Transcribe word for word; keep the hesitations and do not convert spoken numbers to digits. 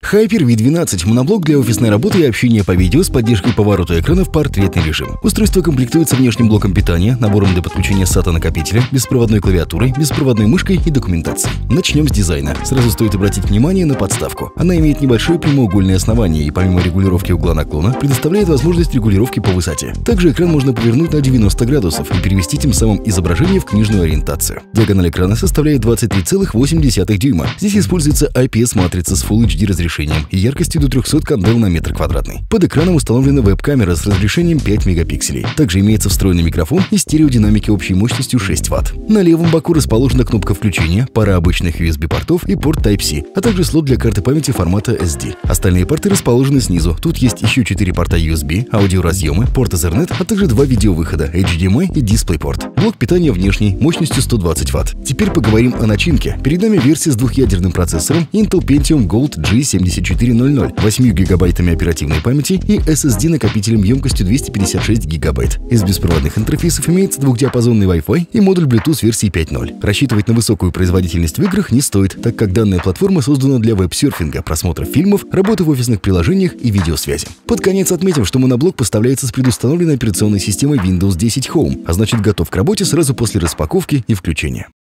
Hyper ви двенадцать – моноблок для офисной работы и общения по видео с поддержкой поворота экрана в портретный режим. Устройство комплектуется внешним блоком питания, набором для подключения сата-накопителя, беспроводной клавиатурой, беспроводной мышкой и документацией. Начнем с дизайна. Сразу стоит обратить внимание на подставку. Она имеет небольшое прямоугольное основание и помимо регулировки угла наклона предоставляет возможность регулировки по высоте. Также экран можно повернуть на девяносто градусов и перевести тем самым изображение в книжную ориентацию. Диагональ экрана составляет двадцать три целых восемь десятых дюйма. Здесь используется ай пи эс-матрица с Full эйч ди разрешением и яркостью до трёхсот кандел на метр квадратный. Под экраном установлена веб-камера с разрешением пять мегапикселей. Также имеется встроенный микрофон и стереодинамики общей мощностью шесть ватт. На левом боку расположена кнопка включения, пара обычных ю эс би-портов и порт тайп си, а также слот для карты памяти формата эс ди. Остальные порты расположены снизу. Тут есть еще четыре порта ю эс би, аудиоразъемы, порт Ethernet, а также два видеовыхода эйч ди эм ай и DisplayPort. Блок питания внешний, мощностью сто двадцать ватт. Теперь поговорим о начинке. Перед нами версия с двухъядерным процессором Intel Pentium Gold джи семьдесят четыре ноль ноль, восемью гигабайтами оперативной памяти и эс эс ди накопителем емкостью двести пятьдесят шесть гигабайт. Из беспроводных интерфейсов имеется двухдиапазонный Wi-Fi и модуль Bluetooth версии пять ноль. Рассчитывать на высокую производительность в играх не стоит, так как данная платформа создана для веб-серфинга, просмотра фильмов, работы в офисных приложениях и видеосвязи. Под конец отметим, что моноблок поставляется с предустановленной операционной системой Windows десять Home, а значит готов к работе сразу после распаковки и включения.